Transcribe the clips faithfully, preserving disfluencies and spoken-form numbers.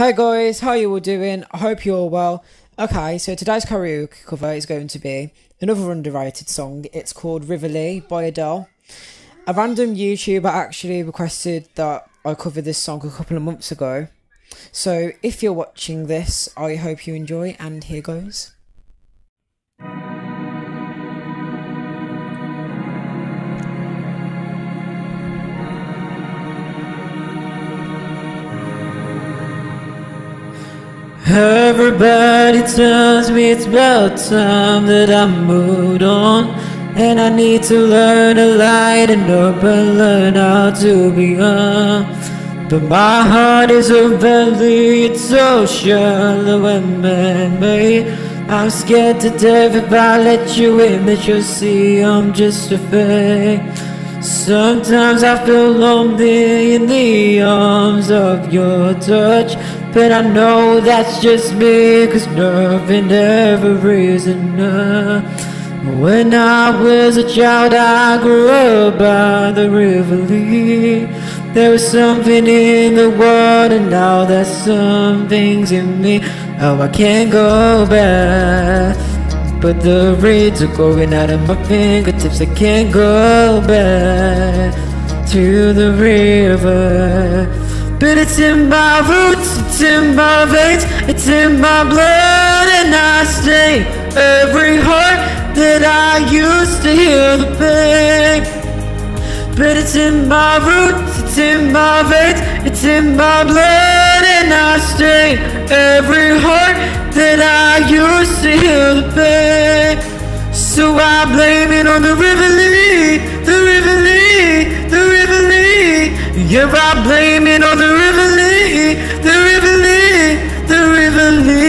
Hi guys, how you all doing? I hope you're all well. Okay, so today's karaoke cover is going to be another underrated song. It's called River by Adele. A random YouTuber actually requested that I cover this song a couple of months ago. So if you're watching this, I hope you enjoy, and here goes. Everybody tells me it's about time that I moved on, and I need to learn to lighten up and learn how to be young. But my heart is a valley, it's so shallow and man-made. I'm scared to death if I let you in, that you'll see I'm just a fake. Sometimes I feel lonely in the arms of your touch, but I know that's just me, 'cause nothing ever is enough. When I was a child, I grew up by the river Lee. There was something in the water, now there's some things in me. Oh, I can't go back, but the reeds are going out of my fingertips. I can't go back to the river. But it's in my roots, it's in my veins, it's in my blood, and I stay every heart that I used to heal the pain. But it's in my roots, it's in my veins, it's in my blood, and I stay every heart that I used to heal the pain. So I blame it on the river Lee, the river Lee, the river Lee. Yeah, I blame it on the river Lee, the river Lee, the river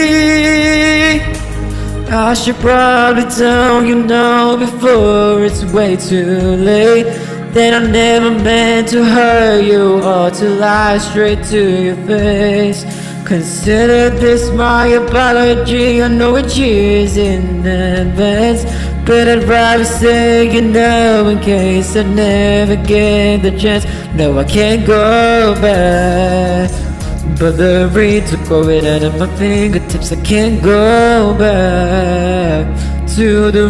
Lee. I should probably tell you now before it's way too late, that I never meant to hurt you or to lie straight to your face. Consider this my apology, I know it's years in advance, but I'd rather say you know in case I never get the chance. No, I can't go back, but the reeds are going out of my fingertips. I can't go back to the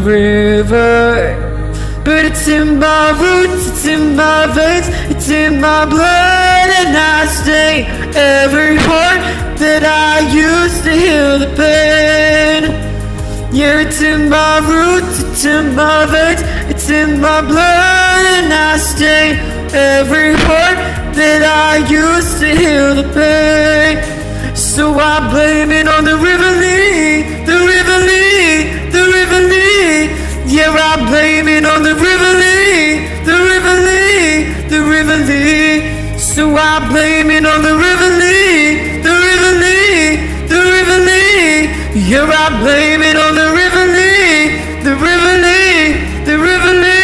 river. But it's in my roots, it's in my veins, it's in my blood, and I stay every heart that I used to heal the pain. Yeah, it's in my roots, it's in my veins, it's in my blood, and I stay every heart that I used to heal the pain. So I blame it on the river Lee, the river Lee, the river Lee. Yeah, I blame it on the river Lee, the river Lee, the river Lee. So I blame it on the river Lee, the river Lee, the river Lee. Yeah, I blame it on the river Lee, the river Lee, the river Lee.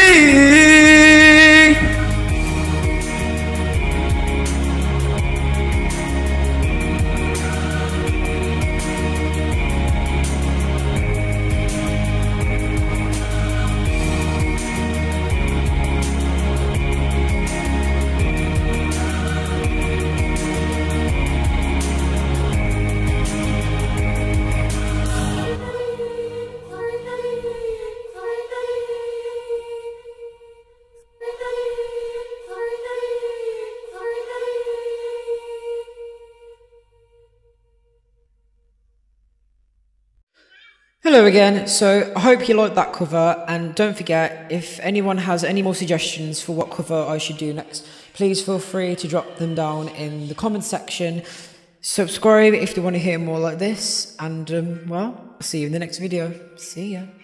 Hello again, so I hope you liked that cover, and don't forget, if anyone has any more suggestions for what cover I should do next, please feel free to drop them down in the comments section. Subscribe if you want to hear more like this, and um, well, I'll see you in the next video. See ya.